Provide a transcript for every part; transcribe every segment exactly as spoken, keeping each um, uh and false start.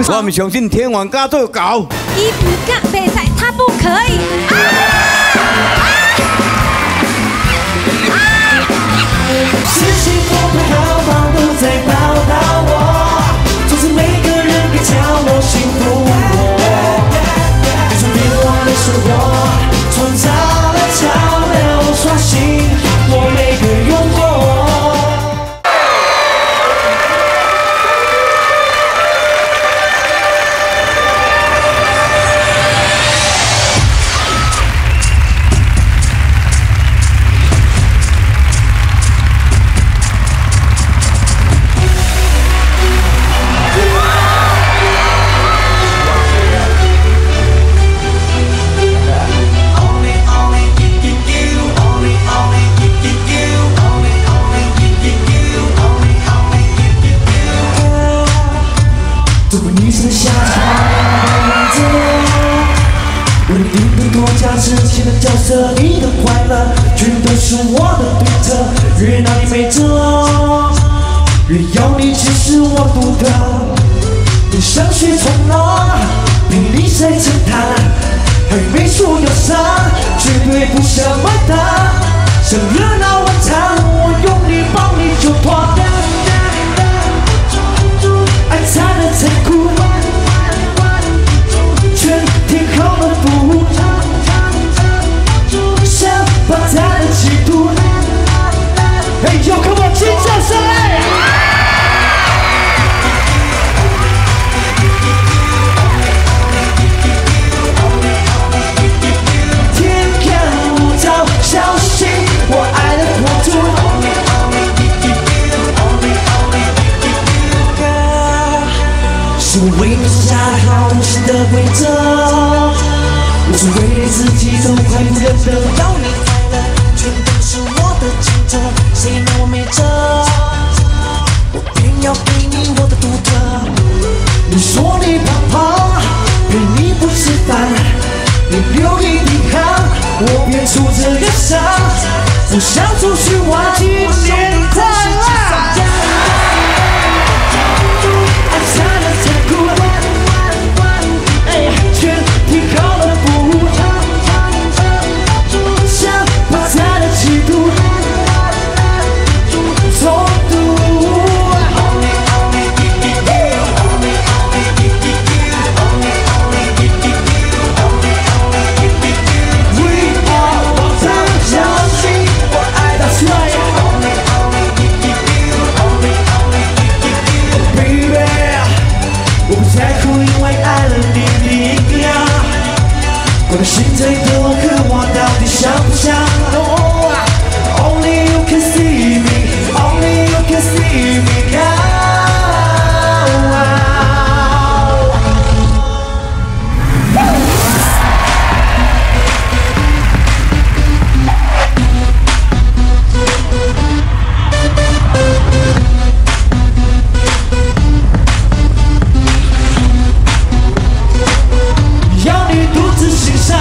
我们相信天王家做搞。 伊不干比赛，他不可以。 是幸福的好方不再报答我，从此每个人别叫我幸福我。别说别忘了是我创造了潮流，刷新我每个幽默。 角色，你的快乐全都是我的对策。越拿你没辙，越要你只是我独特。你上学冲浪，比你谁承担？还没说要上，绝对不想买单。想热闹晚餐，我用力帮你就团。爱才能残酷，全天候的服务。 把他的企图，哎呦 ，Come on， 尖叫声！天干物燥，小心我爱的国度。是我为你设下好无形的规则，无所谓自己都快不认得，要你。 全都是我的竞争，谁拿我没辙？我偏要给你我的独特。你说你胖胖，陪你不吃饭，你流一滴汗，我便出这个伤。不想出去玩，今年快乐。爱才能残酷，哎，全提高了服务。 他的企图，冲突。We are 他相信我爱到衰。Baby， 我不在乎，因为爱了你的力量。关心最多，渴望到底想不想？ Only you can see me, only you can see me now. 要你独自欣赏。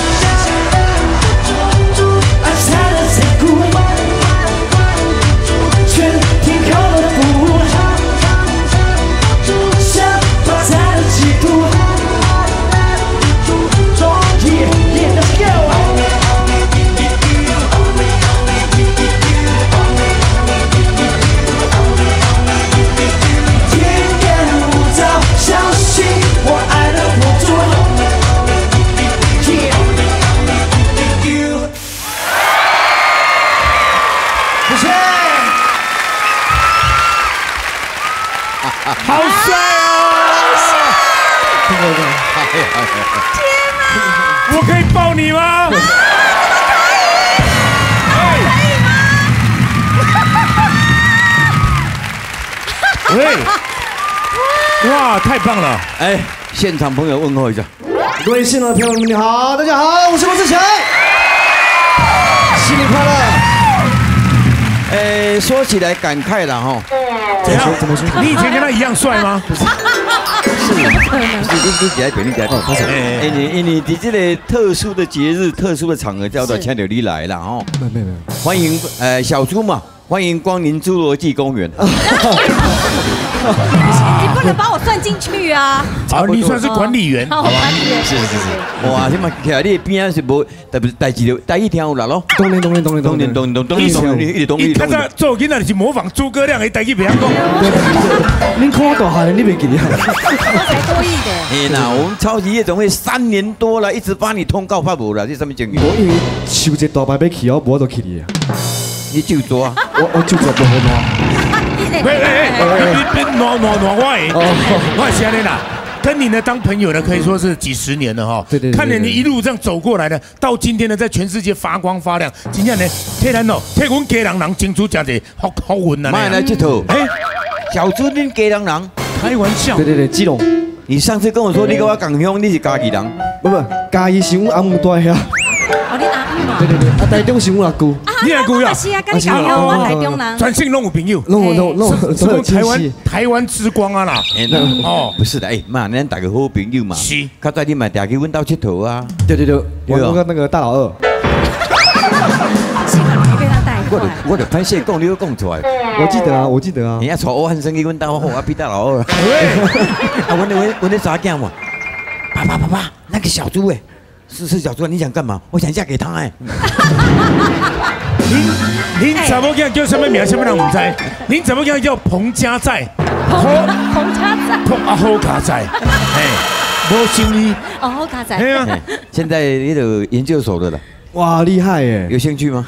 好帅哦！ 天哪！ 我可以抱你吗？喂！哇，太棒了！ 哎，现场朋友问候一下， 各位现场的朋友们，你好，大家好，我是罗志祥，新年快乐！ 哎，说起来感慨了哈。 怎样？怎么说？你以前跟他一样帅吗？ 是，你你你起来别你起来。哦，不是。哎，你你你你这个特殊的节日、特殊的场合叫做请到你来了哈。 没没没。 欢迎呃小猪嘛。 欢迎光临侏罗纪公园。 你不能把我算进去啊！ 好，你算是管理员， 好，管理员是是是。哇，你嘛徛你边仔是无，代不代志代一听有啦咯。 当然当然当然当然当然当然当然，一直当然当然。 做囡仔就是模仿诸葛亮的代志，别讲。 恁看我大汉，你袂记啊？ 我才多一点。 哎呐，我们超级夜总会三年多了，一直帮你通告发布了，这上面经理。 我因为收一大牌要去，我无都去你啊。 你就做啊， 我我就做不好吗？ 喂喂喂，别别挪挪挪我诶！我是安尼啦，跟你呢当朋友呢，可以说是几十年了哈。 对对。 看着你一路这样走过来呢，到今天呢，在全世界发光发亮。今天呢，替咱哦，替阮家人人争取真侪好好运啊！ 妈来佚佗。哎，小猪恁家人人， 开玩笑。 对对对，基隆。 你上次跟我说你跟我共乡，你是嘉义人。 不不，嘉义是阮阿母住遐。 哦，你阿姆嘛？ 对对对，啊台中是阮阿姑。 你阿姑呀？ 是啊，跟你讲哦，我台中人。 全省拢有朋友。 拢有拢拢什么台湾台湾之光啊啦？ 哦，不是的，哎妈，咱大个好朋友嘛。是。较早你嘛常去阮兜佚佗啊。 对对对，我那个那个大老二。 幸好没被他带坏。 我我就歹势讲，你都讲出来。 我记得啊，我记得啊。 人家带我汉生去阮兜，好啊，比大老二。啊，阮阮阮咧查囝嘛。爸爸爸爸，那个小猪哎。是是小猪，你想干嘛？我想嫁给他哎。 您您怎么囝叫什么名？什么人唔知？您怎么囝叫彭家在？ 彭彭家在。 彭啊好家在，哎，无生意。 哦好家在。 对啊， 现在也有研究所的了。 哇，厉害耶！ 有兴趣吗？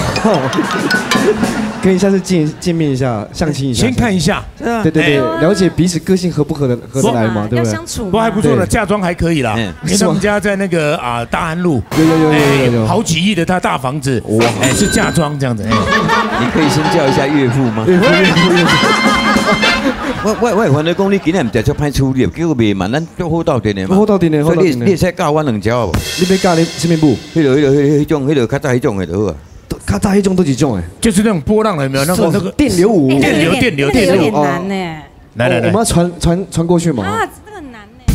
可以下次见见面一下，相亲一下。 先看一下， 对对对，了解彼此个性合不合得合得来嘛，对不对？ 要相处， 不过还不错的，嫁妆还可以啦。因为他们家在那个啊大安路， 有有有有有好几亿的他大房子，哇，哎是嫁妆这样子。 你可以先叫一下岳父吗？ 岳父岳父岳父。 我我我反正讲你今日唔食就歹处理，结果袂嘛，咱做好到底的嘛。 好到底的， 所以你你使教我两招无？ 你要教你什么舞？ 迄个迄个迄种迄个较早迄种的就好啊。 较早迄种都是种诶， 就是那种波浪的有没有？那个那个电流舞， 电流电流电流有点难呢。 来来来， 我们要传传传过去嘛。 啊，这个很难呢。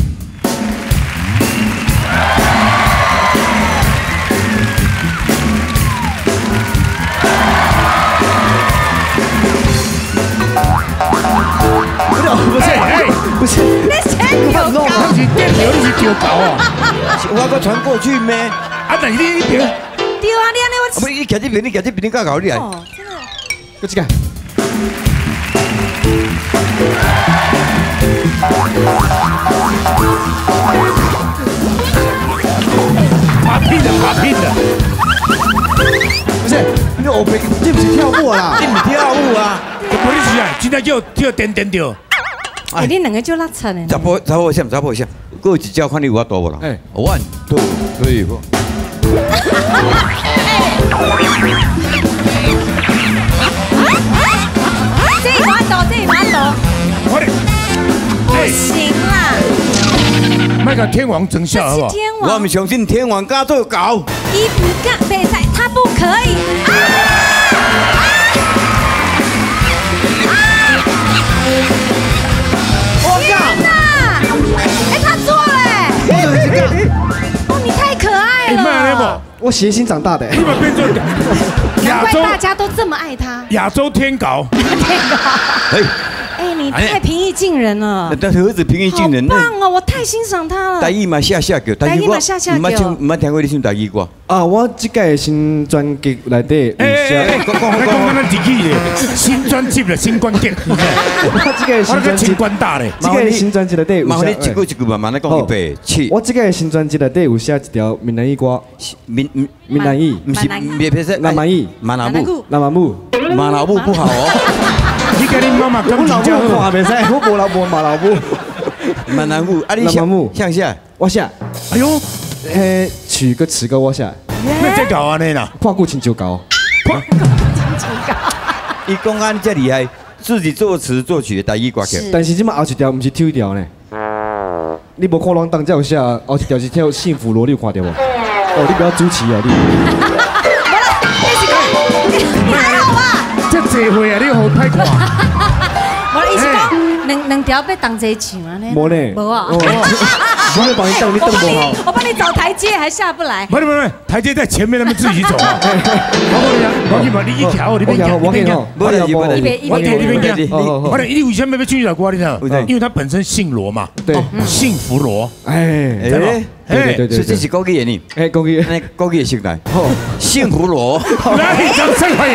不是，哎，不是， 那谁丢高？ 那是电流，你是丢高哦。 我搁传过去咩？ 啊，那你你丢。 丢啊！你安尼我。 不，你徛这边，你徛这边，你较搞你来。 哦，真的。 搁这个。 爬拼的，爬拼的。 不是，你后背，这不是跳舞啦， 你唔跳舞啊？ 不是啊，今天叫跳点点跳。 哎，你两个就拉扯呢。 查甫查甫像查甫像，搁有一招看你有法度无啦？哎 ，one two three four。 这一滑倒，这一滑倒。 快点。 不行啦。 卖个天王真相好不好？ 天王。 我唔相信天王敢做狗。 伊不敢比赛，他不可以。天哪！哎，他做了。哦，你太可爱了。 我谐星长大的。 你们变成亚洲，大家都这么爱他。 亚洲天狗。 天狗。哎。哎，你太平易近人了。 但是何止平易近人？ 好棒哦，我太欣赏他了。 台语嘛下下叫， 台语嘛下下叫。 唔捌唱，唔捌听过你唱台语歌。 啊，我这个新专辑内底， 哎哎哎，讲讲讲讲咱自己的新专辑了，新观点。 我这个新专辑官大嘞， 这个新专辑内底， 麻烦你一句一句慢慢来讲一遍。七， 我这个新专辑内底有写一条闽南语歌， 闽闽南语， 不是别别是南蛮语， 马拉布， 南蛮布， 马拉布不好哦。 你跟你妈妈讲， 我老母看袂使，我无老母马老母。 闽南布，啊你向向下， 我下。 哎呦， 诶，取个词个我下。 那这搞安尼啦， 跨过青就高。 跨过青就高。 伊公安这厉害，自己作词作曲的台语歌曲。 但是这么后一条不是跳一条呢？你无看人当这有下后一条是跳幸福罗，你有看到无？哦，你不要主持哦，你。 你还好吧？ 这这回啊，你好歹看。 我的意思讲，两两条要同齐唱啊呢？ 无呢。 无啊。 我来帮你等，你等我帮你不好。， 我帮你找台阶，还下不来。 不是不是，台阶在前面，他们自己走啊。我跟你讲，你一条，你别讲， 我跟你讲， 不能不能， 一边一我边你你别讲。 哦我你为什么要去找我？你知道？因为他本身姓罗嘛， 对， 幸福罗， 哎， 知道吗？ 对对对是这是高级的呢， 哎，公益， 那高级的姓来，幸福罗， 来，掌声欢迎。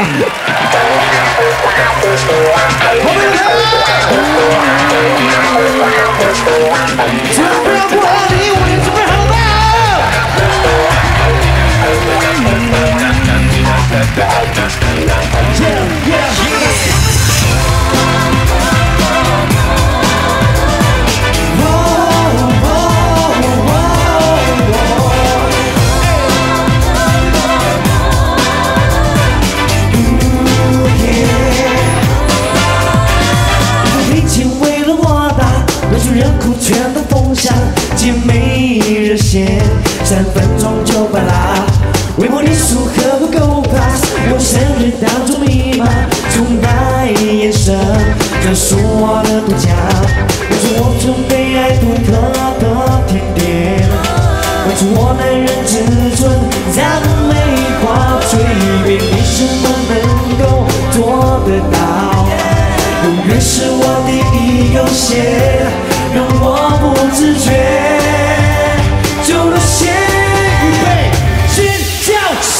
准备好过你，我也准备好了。Yeah, yeah. 人哭全都封上，姐妹热线，三分钟就罢啦。微博你数合不够 pass， 我生日当作密码，崇拜眼神，这是我的独家。关注我准备爱独特的甜点，关注我男人至尊，赞美花嘴边，你什么能够做得到？永远是我第一优先。让我不自觉就落线，预备，尖叫声！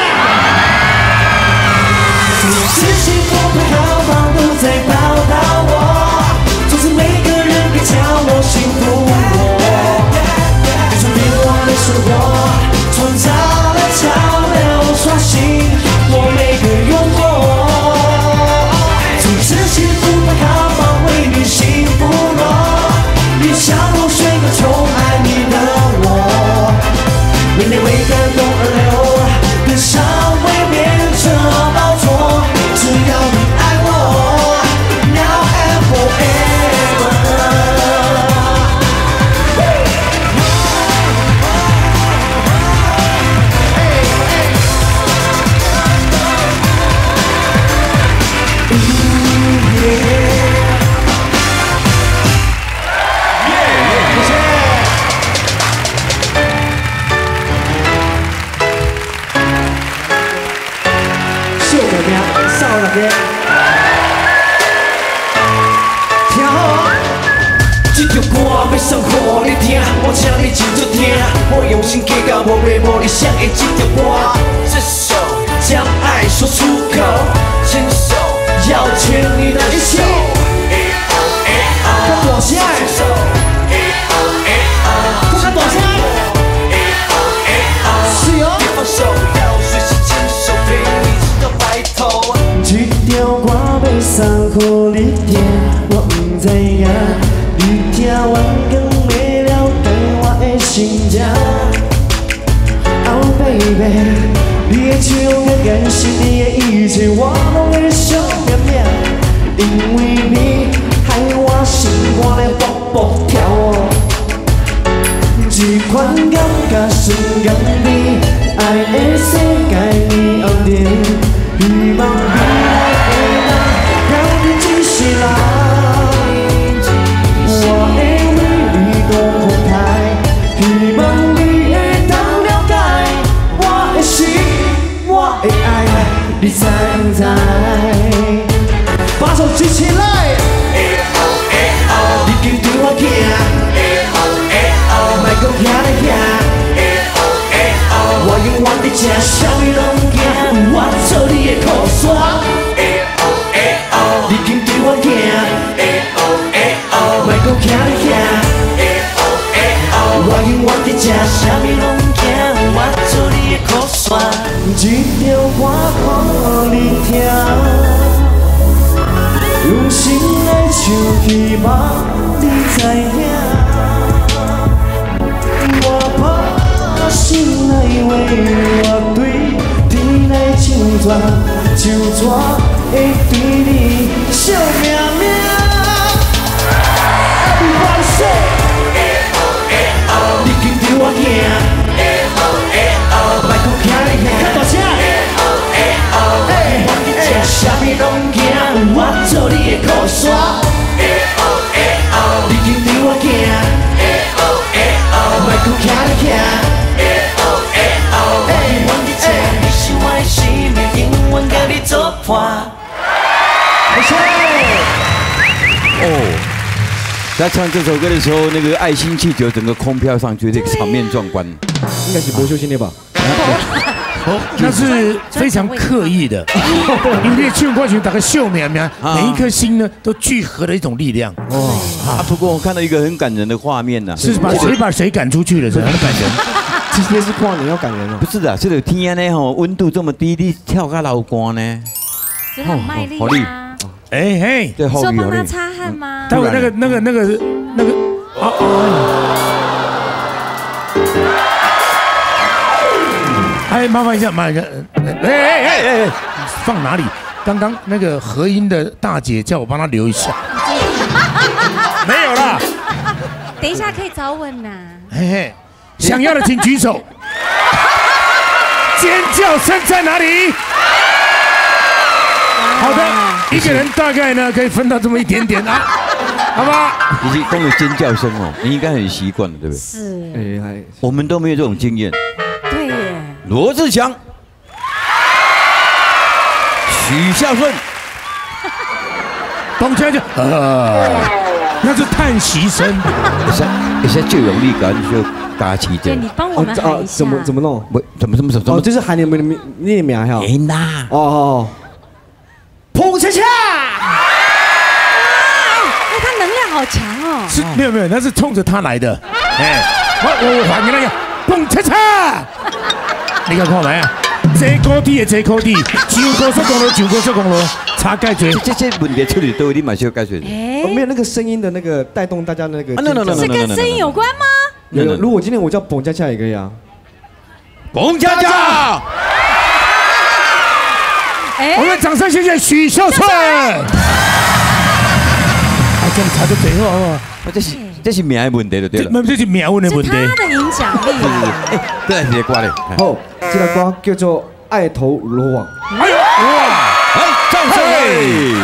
这幸福的好棒都在报答我，从此每个人别叫我幸福我，转变我的生活，创造了潮流，刷新我每个幽默。从此幸福的好棒为你幸福了。像露水和宠爱你的我，眼泪为感动而流，悲伤会变成宝座。只要你爱我 ，now and forever。听好，这条歌要送给你听，我请你真注听。我用心计较，无袂无你想的这条歌。这首将爱说出口，牵手要牵你的一起。看大声，不看大声。是哦。别放手，要随时牵手陪你直到白头。这条歌要送给你听，我不知影你听完更会了解我的心情。Oh baby， 你的笑容更是你的一切，我拢会想念念，因为你害我心肝咧卜卜跳。这款感觉算甘美，爱的世界你后面，希望未来的人让你继续来。我会为你多慷慨，希望你会当了解我的心，我的爱，你知不知？把手举起来，你紧对我行。莫搁徛咧遐，我永远伫这，啥物拢不惊，我做你的靠山。你紧对我行，莫搁徛咧遐，我永远伫这，啥物拢不惊，我做你的靠山。这条歌给你听，用心来唱，希望你知影。我把心来话，我对天来唱绝，唱绝会对你笑命命。Everybody say， 你紧对我行，莫搁徛咧遐，较大声。我啥物拢惊，我做你的靠山。你紧对我行。 在唱这首歌的时候，那个爱心气球整个空飘上去，这个场面壮观。 应该是博修心的吧？ 哦，那是非常刻意的，因为庆过去打个秀苗苗，每一颗心呢都聚合了一种力量。 哦，啊，不过我看到一个很感人的画面呐， 是把谁把谁赶出去了？很感人。 今天是跨年要感人哦。 不是的，这个天呢吼，温度这么低，你跳个老光呢？ 真的很卖力啊！ 哎嘿， 对， 说帮他擦汗吗？ 待会那个那个那个那个啊啊！哎，麻烦一下，麻烦一下，哎哎哎哎哎，放哪里？刚刚那个合音的大姐叫我帮她留一下，没有啦。 等一下可以早吻呐。 嘿嘿，想要的请举手。尖叫声在哪里？好的，一个人大概呢可以分到这么一点点啊，好吧？ 你是光有尖叫声哦，你应该很习惯了，对不对？ 是。 哎，还我们都没有这种经验。 对耶。 罗志祥、许孝顺、 董佳佳，呃，那是叹息声。 一下一下就有力感，就打起对， 点。 你帮我们喊一下。 怎么怎么弄？ 不，怎么怎么怎么？ 哦，就是喊你们的名，你的名哈。 哎呐。 哦哦。彭恰恰。 哎，他能量好强哦。 是，没有没有，那是冲着他来的。哎，我我还给那个彭恰恰。你看看没啊？坐高铁的坐高铁，上高速公路上高速公路，差解决。 这这问题出嚟都有，你马上解决。 哎， 没有那个声音的那个带动大家的那个。 是跟声音有关吗？ 有，如果今天我叫彭恰恰也可以啊。 彭恰恰。 我们掌声谢谢许孝顺。啊，这样查到最后好不好？ 这是这是名的问题就对了。 没，这是名问的问题。 是他的影响力。 哎，对，这个歌嘞。 好，这个歌叫做《爱投罗网》。 哎呦哇！ 哎，掌声！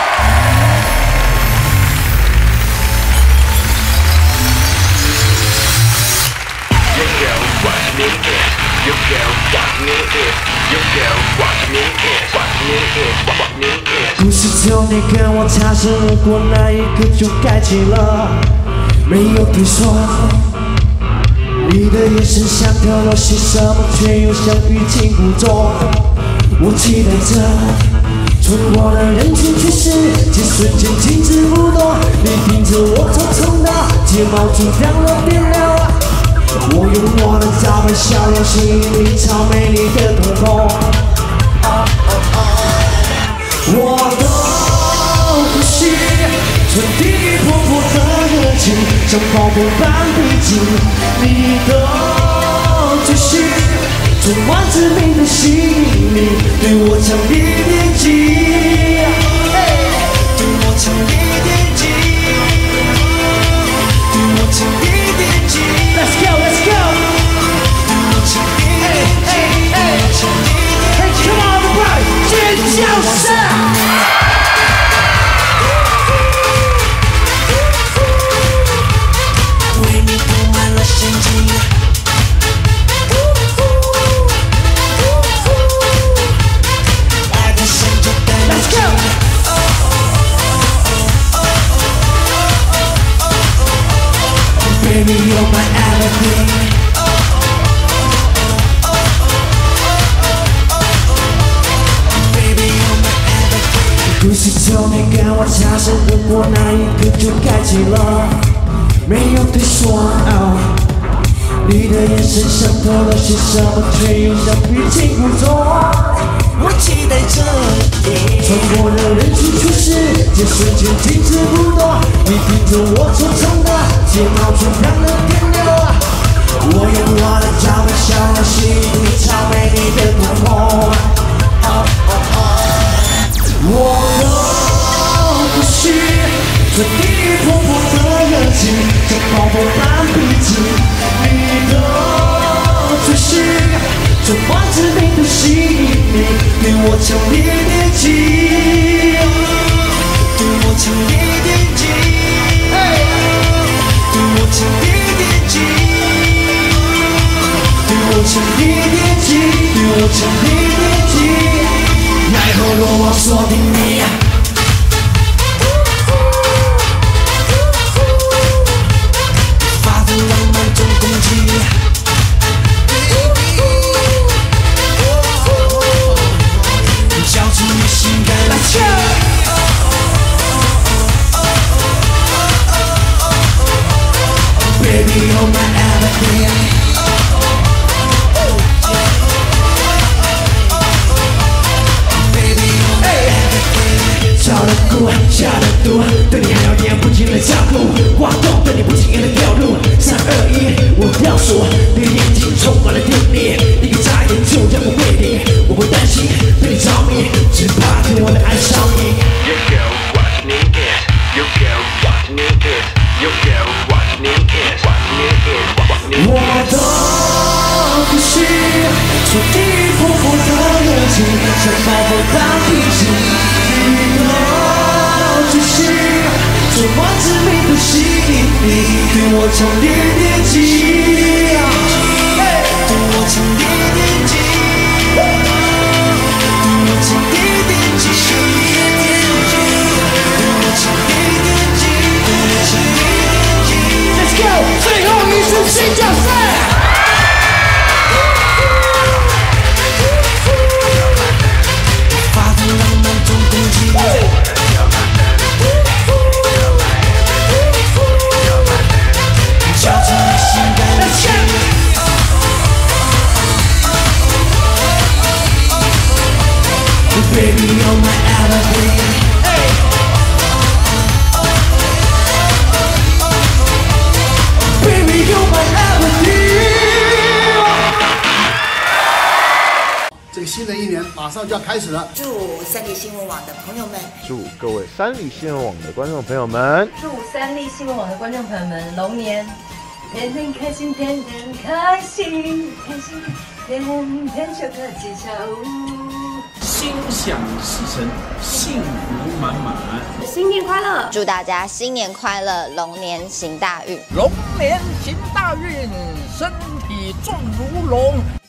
故事从你跟我擦身而过那一刻就开启了，没有对错。你的眼神像透露些什么，却又像欲擒故纵。我期待着，穿过了人群却世界瞬间静止不动。你听着我匆匆的睫毛就亮了变了。我用我的招牌笑容吸引你超美丽的瞳孔。我的呼吸，传递活泼的热情，像暴风般逼近。你的追寻，充满致命的吸引力，对我强烈点击，对我强烈点击，对我强烈点击。Let's go, let's go. 对我强烈点击，对我强烈点击。Hey, come on, everybody, 尖叫声！为你布满了陷阱。爱的深就等你。Let's go. Baby, you're my everything. Baby, you're my everything. 故事从你跟我擦身而过那一刻就开启了，没有对错。你的眼神像透了些什么，却又像欲擒故纵。我期待着你，穿过了人群却世界瞬间静止不动。你听着我匆匆的睫毛就亮了点了。我用我的招牌笑容吸引你超美丽的瞳孔。我的呼吸，传递活泼的热情，像暴风般逼近。你的追寻，充满致命的吸引力，对我强烈点击，对我强烈点击，对我强烈点击，对我强烈点击，对我强烈点击。奈何罗网锁定你。 心，注定破破的热情，像爆破的脾气。哦，只是这么致命的吸引力，对我强烈点击，对我强烈点击，对我强烈点击，对我强烈点击，对我强烈点击。Let's go， 最后一次新角色。Baby, you're my everything. Hey. Baby, you're my everything. 这个新的一年马上就要开始了， 祝三立新闻网的朋友们， 祝各位三立新闻网的观众朋友们， 祝三立新闻网的观众朋友们龙年天天开心，天天开心，开心天天就可吉祥。 心想事成，幸福满满， 新年快乐！ 祝大家新年快乐，龙年行大运， 龙年行大运，身体壮如龙，